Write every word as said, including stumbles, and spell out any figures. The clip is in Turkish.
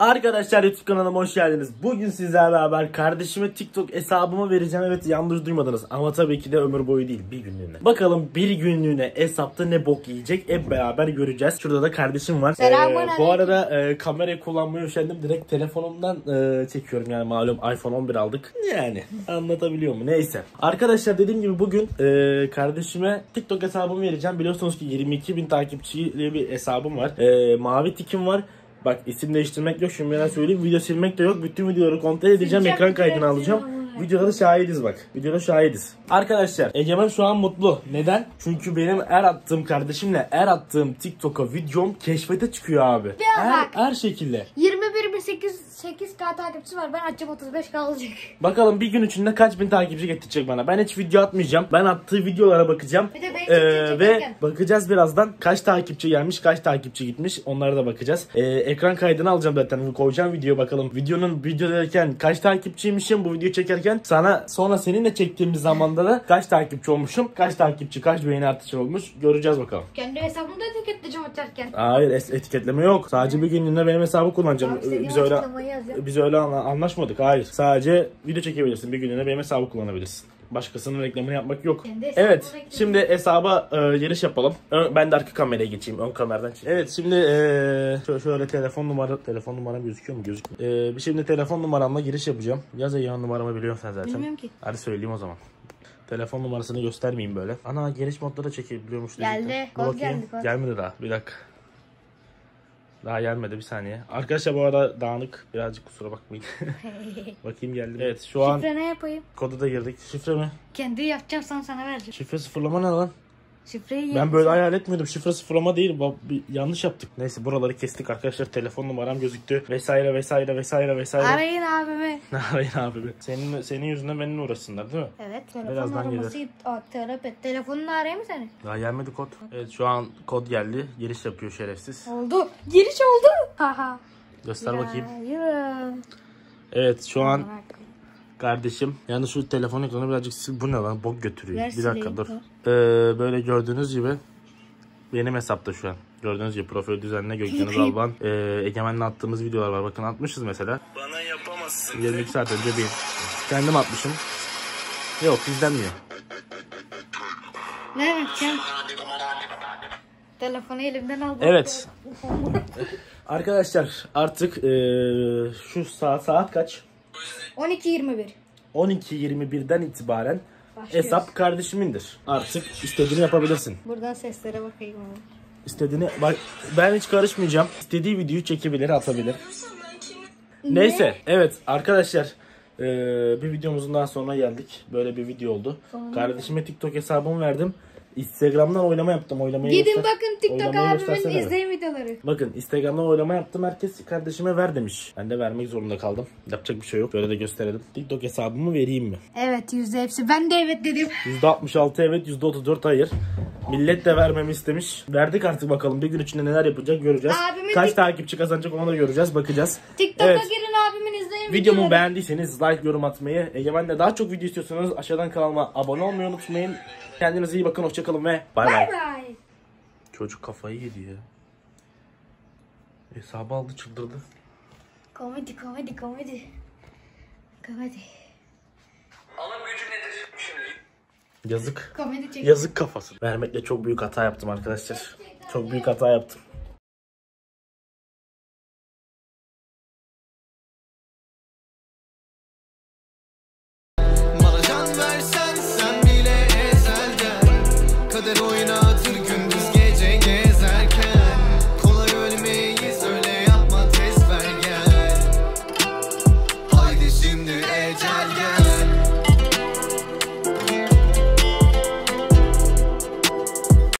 Arkadaşlar YouTube kanalıma hoş geldiniz. Bugün sizlerle beraber kardeşime TikTok hesabımı vereceğim. Evet, yanlış duymadınız ama tabii ki de ömür boyu değil, bir günlüğüne. Bakalım bir günlüğüne hesapta ne bok yiyecek hep beraber göreceğiz. Şurada da kardeşim var. Ee, bu arada e, kamerayı kullanmayı üşendim. Direkt telefonumdan e, çekiyorum yani, malum iPhone on bir aldık. Yani anlatabiliyor mu? Neyse. Arkadaşlar dediğim gibi bugün e, kardeşime TikTok hesabımı vereceğim. Biliyorsunuz ki yirmi iki bin takipçili bir hesabım var. E, mavi tikim var. Bak, isim değiştirmek yok, şimdiden söyleyeyim. Video silmek de yok. Bütün videoları kontrol edeceğim. Ekran kaydını alacağım. Videoda şahidiz bak. Videoda şahidiz. Arkadaşlar Egemen şu an mutlu. Neden? Çünkü benim her attığım, kardeşimle her attığım TikTok'a videom keşfete çıkıyor abi. Her, her şekilde. yirmi bir bin sekiz yüz K takipçisi var. Ben açacağım otuz beş K olacak. Bakalım bir gün içinde kaç bin takipçi getirecek bana. Ben hiç video atmayacağım. Ben attığı videolara bakacağım. Bir de ee, ve bakacağız birazdan. Kaç takipçi gelmiş, kaç takipçi gitmiş. Onlara da bakacağız. Ee, ekran kaydını alacağım zaten. Koyacağım video, bakalım. Videonun videodayken kaç takipçiymişim, bu video çekerken sana, sonra seninle çektiğimiz zamanda da kaç takipçi olmuşum, kaç takipçi, kaç beğeni artışı olmuş göreceğiz bakalım. Kendi hesabımı da etiketleyeceğim açarken. Hayır, etiketleme yok. Sadece bir günlüğüne benim hesabı kullanacağım. Abi, biz öyle biz öyle anlaşmadık. Hayır. Sadece video çekebilirsin. Bir günlüğüne benim hesabı kullanabilirsin. Başkasının reklamını yapmak yok. Evet. Şimdi hesaba e, giriş yapalım. Ön, ben de arka kameraya geçeyim. Ön kameradan çekeyim. Evet, şimdi e, şöyle, şöyle telefon numara telefon numaram gözüküyor mu? Gözükmüyor. E, şimdi telefon numaramla giriş yapacağım. Yaz Egemen numaramı biliyorsun sen zaten. Bilmiyorum ki. Hadi söyleyeyim o zaman. Telefon numarasını göstermeyeyim böyle. Ana, giriş modda da çekebiliyormuş. Geldi. Kod geldi. Kod. Gelmedi daha. Bir dakika. Daha gelmedi, bir saniye. Arkadaşlar bu arada dağınık. Birazcık kusura bakmayın. Bakayım geldi. Evet, şu an şifre ne yapayım? Kodu da girdik. Şifre mi? Kendi yapacağım, sana sana vereceğim. Şifre sıfırlama ne lan? Şifreyi ben böyle hayal etmiyordum. Şifre sıfırlama değil. Bir yanlış yaptık. Neyse, buraları kestik arkadaşlar. Telefon numaram gözüktü. Vesaire vesaire vesaire vesaire. Arayın abimi. Arayın abimi. Senin senin yüzünden benimle uğraşsınlar değil mi? Evet. Telefon araması iptal. Telefonunu arayayım mı seni? Daha gelmedi kod. Evet, şu an kod geldi. Giriş yapıyor şerefsiz. Oldu. Giriş oldu. Haha. Göster ya, bakayım. Yürü. Evet, şu an kardeşim, yani şu telefon ekranı birazcık sil. Bu ne lan? Bok götürüyor. Ver, bir dakika dur. Ee, böyle gördüğünüz gibi benim hesapta şu an. Gördüğünüz gibi profil düzenine Gökdeniz Alban. Ee, Egemen'le attığımız videolar var. Bakın atmışız mesela. Bana yapamazsın. yirmi iki saat önce bir. Kendim atmışım. Yok, izlenmiyor. Ne yapacağım? Telefonu elimden aldım. Evet. Arkadaşlar artık ee, şu saat saat kaç? on iki yirmi bir. on iki yirmi birden itibaren hesap kardeşimindir. Artık istediğini yapabilirsin. Buradan seslere bakayım. İstediğini bak, ben hiç karışmayacağım. İstediği videoyu çekebilir, atabilir. Ne? Neyse, evet arkadaşlar, ee, bir videomuzun daha sonuna geldik. Böyle bir video oldu. Sonra kardeşime TikTok hesabımı verdim. Instagram'dan oylama yaptım. Oylamayı gidin göster. bakın TikTok abimin izleyin videoları. Bakın Instagram'dan oylama yaptım. Herkes kardeşime ver demiş. Ben de vermek zorunda kaldım. Yapacak bir şey yok. Böyle de gösterelim. TikTok hesabımı vereyim mi? Evet, yüzde hepsi. Ben de evet dedim. yüzde altmış altı evet, yüzde otuz dört hayır. Millet de vermemi istemiş. Verdik artık, bakalım bir gün içinde neler yapacak göreceğiz. Abimin Kaç takipçi kazanacak onu da göreceğiz, bakacağız. TikTok'a evet, girin abimin izleyin videomu videoları. Beğendiyseniz like, yorum atmayı, Egemen'le daha çok video istiyorsanız aşağıdan kanalıma abone olmayı unutmayın. Kendinize iyi bakın, hoşçakalın ve bay bay. Çocuk kafayı yedi ya. Hesabı aldı, çıldırdı. Komedi komedi komedi. Komedi. Alım gücü nedir şimdi? Yazık. Komedi çek. Yazık kafası. Vermekle çok büyük hata yaptım arkadaşlar. Çok büyük hata yaptım.